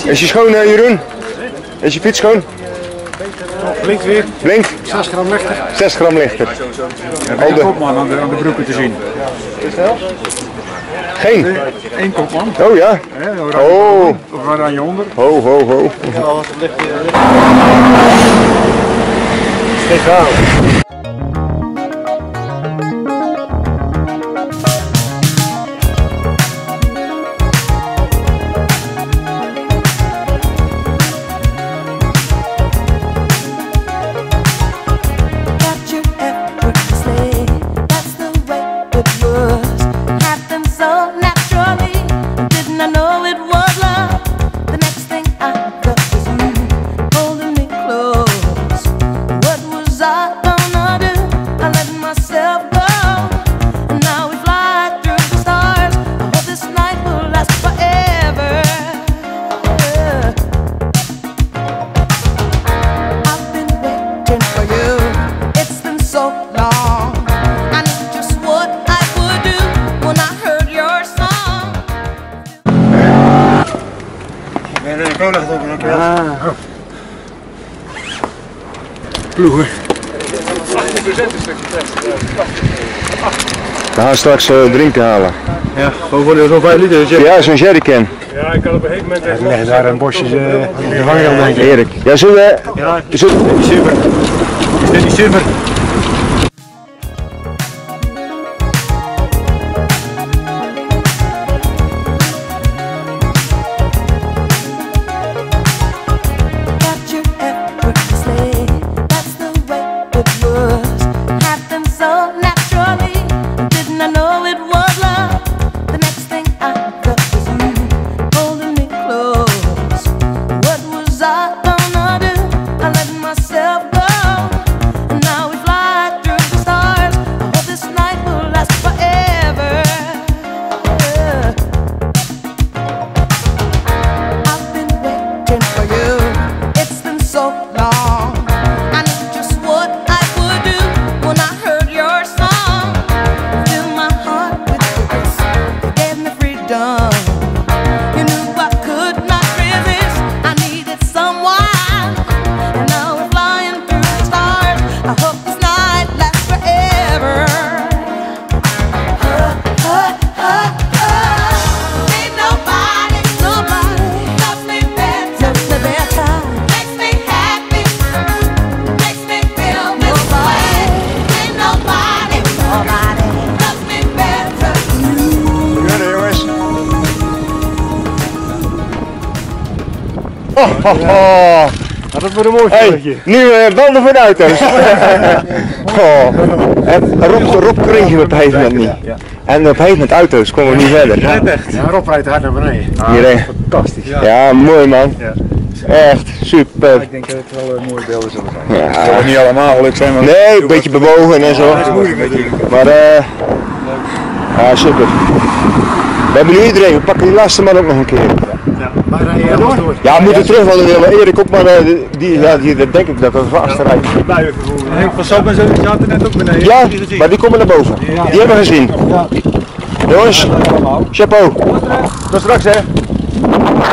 Is je schoon, Jeroen? Is je fiets schoon? Blinkt weer. Blinkt? 6 gram lichter. 6 gram lichter. Ja, één kopman aan de broeken te zien. Geen? Eén kopman. Oh ja? Oh. Of oranje onder. Ho, ho, ho. Stegaal. Ploegen. 18% We gaan straks drinken halen. Ja, gewoon zo'n 5 liter. Ja, zo'n jerrycan. Ja, ik kan op een gegeven moment even liggen daar een bosje in de vangrail denk ik. Erik. Ja, zullen we... Ja, is dit niet super? Is dit niet super? Ja, dat wordt een mooi spelletje. Nu banden voor de auto's. Rob kregen we op een gegeven moment niet. En op een gegeven moment auto's komen we niet verder. Ja, Rob rijdt hard naar beneden. Hierheen. Fantastisch. Ja, mooi man. Echt super. Ik denk dat het wel mooie beelden zullen zijn. Ja. Het zal niet allemaal gelukt zijn, maar... Nee, een beetje bewogen en zo. Dat is moeilijk natuurlijk. Maar ja, super. We hebben nu iedereen, we pakken die laatste man ook nog een keer. Maar rij je helemaal door? Ja, we moeten terug, want we willen Erik op, maar die denk ik dat we achterrijden. Henk van Sap en zo, die zaten net ook beneden. Ja, maar die komen naar boven. Die hebben we gezien. Jongens, chapeau. Tot straks hè.